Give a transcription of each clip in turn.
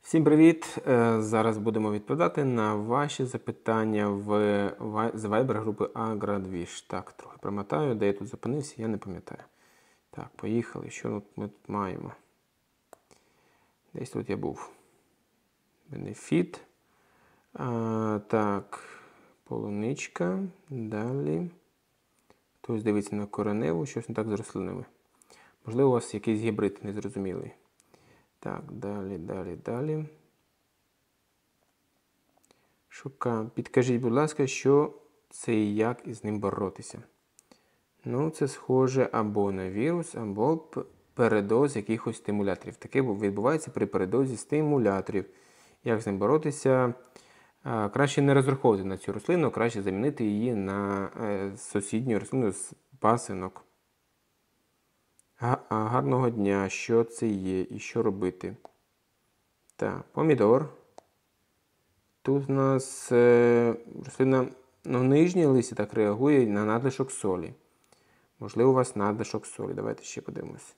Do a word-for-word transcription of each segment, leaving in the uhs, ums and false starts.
Всім привіт! Е, Зараз будемо відповідати на ваші запитання в вай- з Viber групи AgraDvish. Так, трохи промотаю, де я тут зупинився, я не пам'ятаю. Так, поїхали. Що тут ми тут маємо? Десь тут я був. Бенефіт. А, так, полуничка. Далі. Хтось дивиться на кореневу, щось не так з рослинами. Можливо, у вас якийсь гібрид незрозумілий. Так, далі, далі, далі. Шукаю. Підкажіть, будь ласка, що це і як із ним боротися. Ну, це схоже або на вірус, або передоз якихось стимуляторів. Таке відбувається при передозі стимуляторів. Як з ним боротися? Краще не розраховувати на цю рослину, краще замінити її на сусідню рослину з пасинок. Гарного дня, що це є і що робити. Так, помідор. Тут у нас е, рослина, ну, нижнє листя так реагує на надлишок солі. Можливо, у вас надлишок солі. Давайте ще подивимось.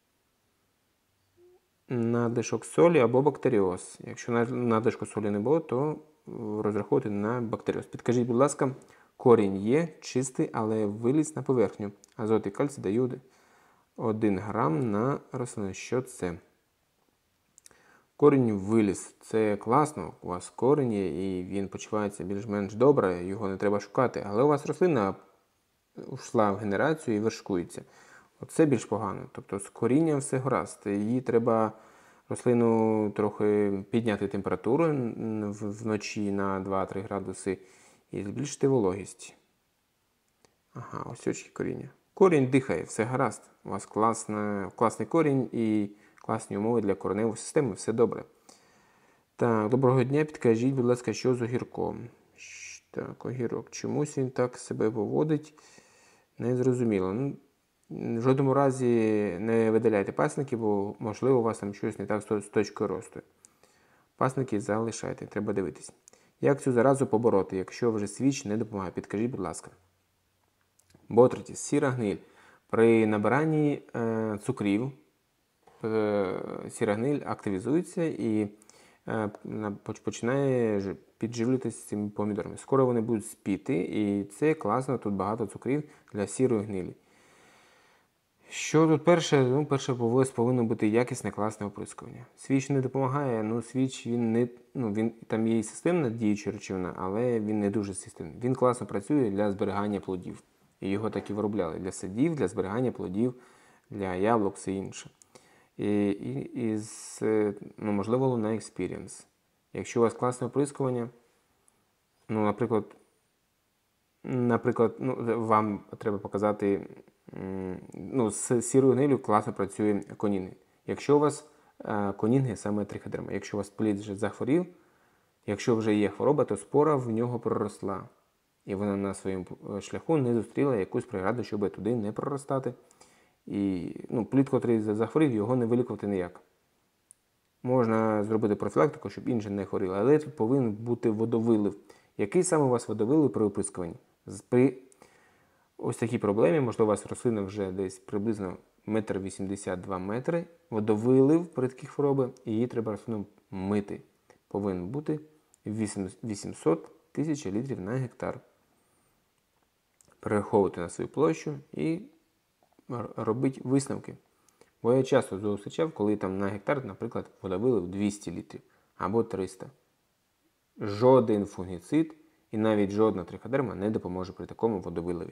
Надлишок солі або бактеріоз. Якщо надлишку солі не було, то розраховуйте на бактеріоз. Підкажіть, будь ласка, корінь є чистий, але виліз на поверхню. Азот і кальцій дають один грам на рослину. Що це? Корінь виліз. Це класно, у вас корінь є і він почувається більш-менш добре, його не треба шукати. Але у вас рослина йшла в генерацію і вершкується. Оце більш погано. Тобто з корінням все гаразд. Її треба рослину трохи підняти температуру вночі на два-три градуси і збільшити вологість. Ага, ось очі коріння. Корінь дихає, все гаразд. У вас класна, класний корінь і класні умови для кореневої системи, все добре. Так, доброго дня, підкажіть, будь ласка, що з огірком? Так, огірок. Чомусь він так себе поводить, незрозуміло. Ну, в жодному разі не видаляйте пасники, бо, можливо, у вас там щось не так з точкою росту. Пасники залишайте, треба дивитись. Як цю заразу побороти, якщо вже свіч не допомагає? Підкажіть, будь ласка. Ботритіс, сіра гниль. При набиранні е, цукрів сіра гниль активізується і починає підживлюватися цими помідорами. Скоро вони будуть спіти, і це класно, тут багато цукрів для сірої гнилі. Що тут перше? Ну, перше повинно бути якісне, класне оприскування. Свіч не допомагає, ну свіч, він не, ну, він, там є і системна діюча речовина, але він не дуже системний. Він класно працює для зберігання плодів. І його так і виробляли для садів, для зберігання плодів, для яблук, все інше. І, і, і з, ну, можливо, Luna Experience. Якщо у вас класне оприскування, ну, наприклад, наприклад, ну, вам треба показати, ну, з сірою гнилю класно працює конінги. Якщо у вас е, конінги саме триходерма, якщо у вас плід вже захворів, якщо вже є хвороба, то спора в нього проросла. І вона на своєму шляху не зустріла якусь преграду, щоб туди не проростати. І, ну, плід, котрий захворів, його не вилікувати ніяк. Можна зробити профілактику, щоб інше не хворіло, але тут повинен бути водовилив. Який саме у вас водовилив при оприскуванні? При ось такій проблемі, можливо, у вас рослина вже десь приблизно метр вісімдесят два метри, водовилив при такій хворобі, і її треба рослину мити. Повинен бути вісімсот тисяч літрів на гектар. Перераховувати на свою площу і робити висновки. Бо я часто зустрічав, коли там на гектар, наприклад, водовилив двісті літрів або триста. Жоден фунгіцид і навіть жодна триходерма не допоможе при такому водовиливі.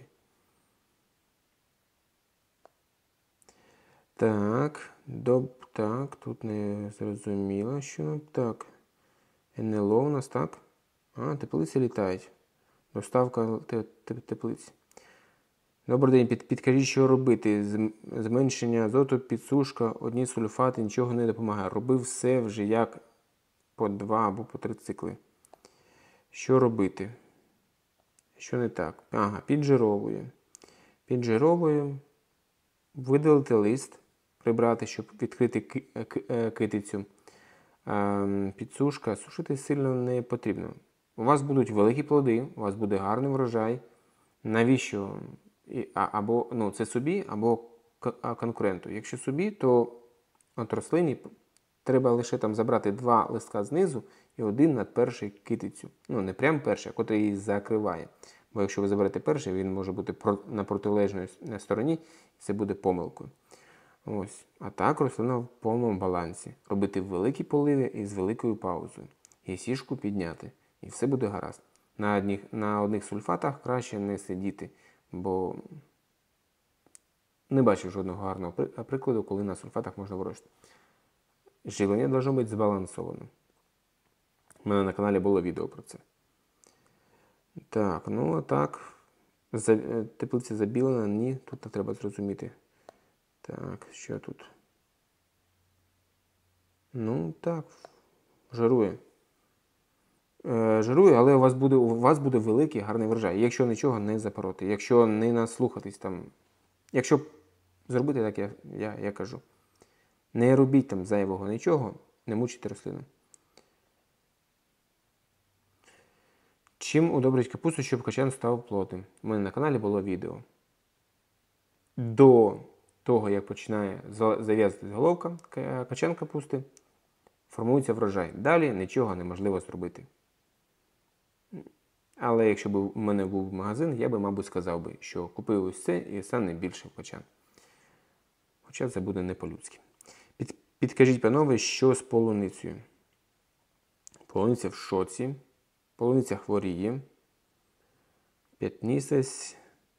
Так, доб, так, тут не зрозуміло, що. Так, ен ел о у нас, так? А, теплиці літають. Доставка теплиць. Добрий день, під, підкажіть, що робити. Зменшення азоту, підсушка, одні сульфати, нічого не допомагає. Робив все вже як по два або по три цикли. Що робити? Що не так? Ага, піджировую. Піджировую. Видалити лист, прибрати, щоб відкрити китицю. Підсушка, сушити сильно не потрібно. У вас будуть великі плоди, у вас буде гарний врожай. Навіщо? Або, ну, це собі, або конкуренту. Якщо собі, то от рослині Треба лише там забрати два листка знизу і один над перший китицю. Ну, не прям перший, а котрий її закриває. Бо якщо ви заберете перший, він може бути на протилежній стороні, і це буде помилкою. Ось. А так рослина в повному балансі. Робити великі поливи із великою паузою. І сішку підняти. І все буде гаразд. На одних, на одних сульфатах краще не сидіти, бо не бачив жодного гарного прикладу, коли на сульфатах можна вирощувати. Живлення має бути збалансованим. У мене на каналі було відео про це. Так, ну а так. Теплиця забілена, ні, тут не треба зрозуміти. Так, що тут? Ну, так, жарує. Е, жарує, але у вас буде, у вас буде великий, гарний врожай. Якщо нічого не запороти, якщо не наслухатись там. Якщо зробити так, я, я, я кажу. Не робіть там зайвого нічого, не мучайте рослину. Чим удобрить капусту, щоб качан став плотним? У мене на каналі було відео. До того, як починає зав'язуватись головка качан капусти, формується врожай. Далі нічого неможливо зробити. Але якщо б у мене був магазин, я би, мабуть, сказав би, що купив ось це і стане більше качан. Хоча це буде не по-людськи. Під, підкажіть, панове, що з полуницею? Полуниця в шоці. Полуниця хворіє. П'ятнісесь.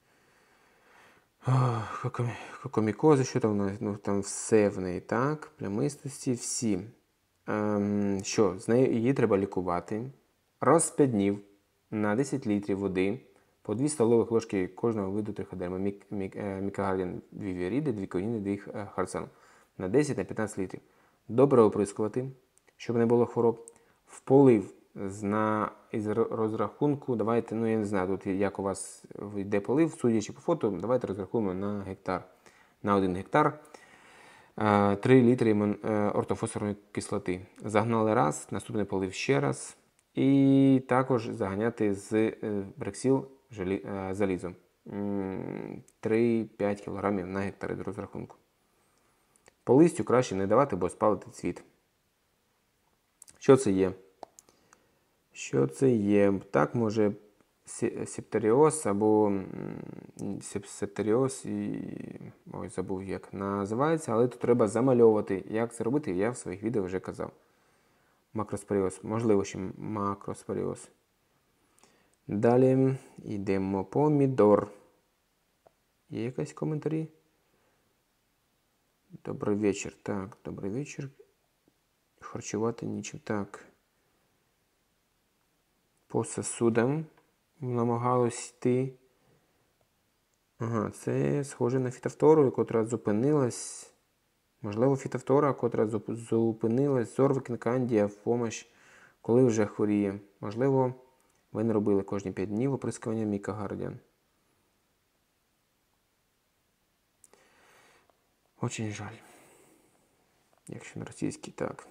Кокомікози, що там, ну, там все в неї, так, плямистості, всі. Ем, що, з нею її треба лікувати. Раз в п'ять днів на десять літрів води, по дві столових ложки кожного виду триходерма, мік, мік, мікагардіан, дві віріди, дві коніни, дві харцану. На десять на п'ятнадцять літрів. Добре оприскувати, щоб не було хвороб. В полив на, із розрахунку, давайте, ну я не знаю, тут як у вас йде полив, судячи по фото, давайте розрахуємо на гектар. На один гектар три літри ортофосфорної кислоти. Загнали раз, наступний полив ще раз. І також заганяти з брексіл залізом. три-п'ять кілограмів на гектар від розрахунку. По листю краще не давати, бо спалити цвіт. Що це є? Що це є? Так, може септоріоз або септоріоз, і... ой, забув як називається, але тут треба замальовувати. Як це робити, я в своїх відео вже казав. Макроспоріоз. Можливо, ще макроспоріоз. Далі йдемо помідор. Є якісь коментарі? Добрий вечір. Так, добрий вечір. Харчувати нічим. Так. По сосудам намагалось йти. Ага, це схоже на фітофтору, яка зупинилась. Можливо, фітофтора, котра зупинилась, зорвикін, кандія, в помощь, коли вже хворіє. Можливо, ви не робили кожні п'ять днів оприскування мікагардіан. Очень жаль. Якщо на російській, так.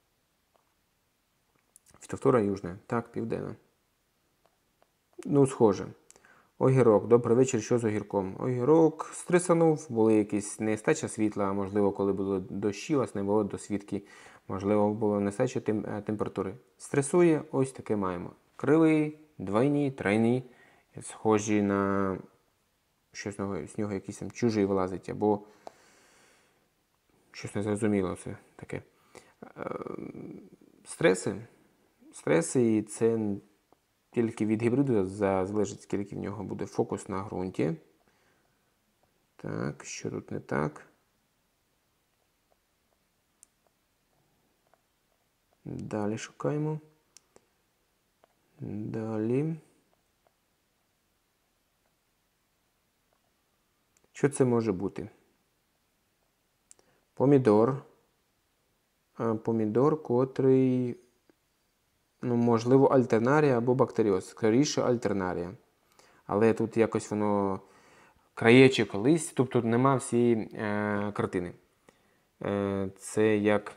Фітофтора южна, так, південна. Ну, схоже. Огірок. Добрий вечір, що з огірком? Огірок стресанув, були якісь нестача світла, можливо, коли були дощі, у вас не було досвідки, можливо, було нестача тем, температури. Стресує, ось таке маємо. Кривий, двойні, тройні, схожі на щось з нього якийсь там чужий вилазить, або щось незрозуміло це таке. Стреси. Стреси, і це тільки від гібриду залежить, скільки в нього буде фокус на ґрунті. Так, що тут не так? Далі шукаємо. Далі. Що це може бути? Помідор. Помідор, котрий, ну, можливо, альтернарія або бактеріоз. Скоріше альтернарія. Але тут якось воно краєчок листя, тобто нема всієї е, картини. Е, це як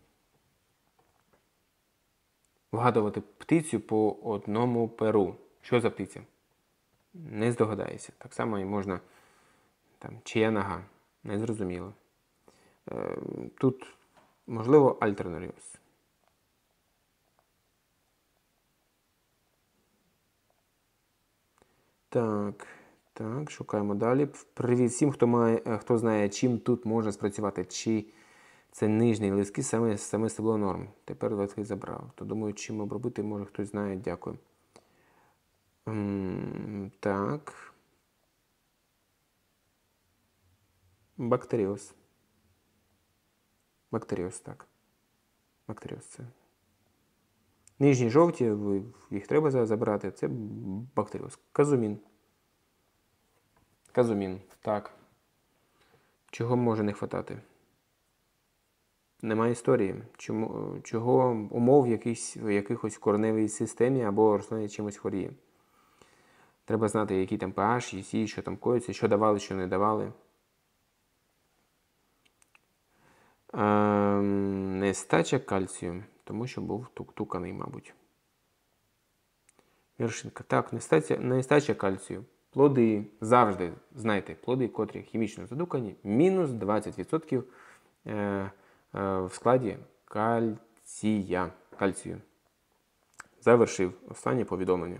вгадувати птицю по одному перу. Що за птиця? Не здогадаєшся. Так само і можна, там, чия нога. Незрозуміло. Е, тут Можливо, альтернаріоз. Так, так, шукаємо далі. Привіт всім, хто має, хто знає, чим тут можна спрацювати. Чи це нижні листки, саме, саме стебло норм. Тепер листки забрав. То думаю, чим обробити, може хтось знає. Дякую. М, так. Бактеріоз. Бактеріоз, так. Бактеріоз це. Нижні жовті, їх треба забирати. Це бактеріоз. Казумін. Казумін, так. Чого може не хватати? Немає історії. Чому, чого умов в якихось, якихось кореневій системі або рослині чимось хворіє. Треба знати, який там pH, ЄСІ, що там коїться, що давали, що не давали. Ем, нестача кальцію, тому що був тук-туканий, мабуть. Вершинка. Так, нестача, нестача кальцію. Плоди завжди, знайте, плоди, котрі хімічно задукані, мінус двадцять відсотків е, е, в складі кальція. Кальцію. Завершив останнє повідомлення.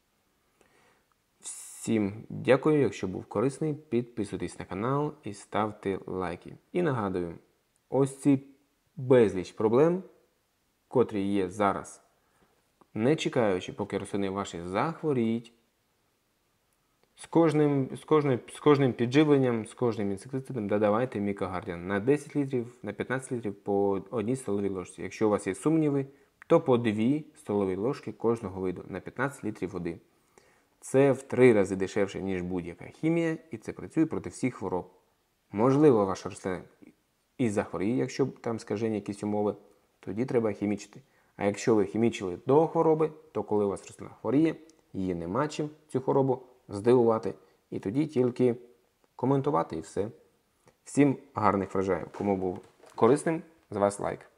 Всім дякую, якщо був корисний, підписуйтесь на канал і ставте лайки. І нагадую, ось ці безліч проблем, котрі є зараз, не чекаючи, поки рослини ваші захворіють, з кожним, з кожним, з кожним підживленням, з кожним інсектицидом додавайте мікогардіан на десять літрів, на п'ятнадцять літрів по одній столовій ложці. Якщо у вас є сумніви, то по дві столові ложки кожного виду на п'ятнадцять літрів води. Це в три рази дешевше, ніж будь-яка хімія, і це працює проти всіх хвороб. Можливо, ваша рослина і захворіє, якщо там скажені якісь умови, тоді треба хімічити. А якщо ви хімічили до хвороби, то коли у вас рослина хворіє, її нема чим, цю хворобу, здивувати. І тоді тільки коментувати і все. Всім гарних врожаїв. Кому був корисним, з вас лайк.